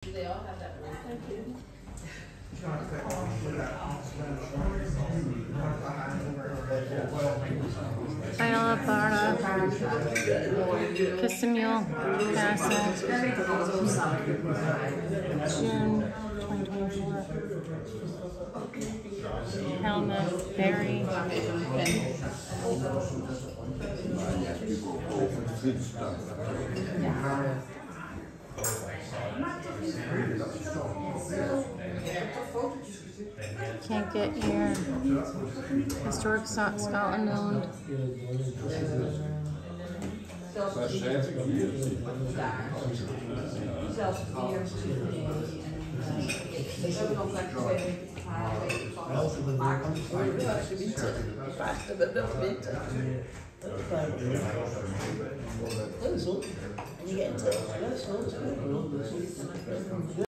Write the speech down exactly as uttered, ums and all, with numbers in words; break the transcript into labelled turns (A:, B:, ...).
A: They all have that one. Thank you.
B: Title of Barra, Kissimmee Castle, June twenty twenty-four. Helmut Berry. Can't get your historic Scotland owned.
C: En je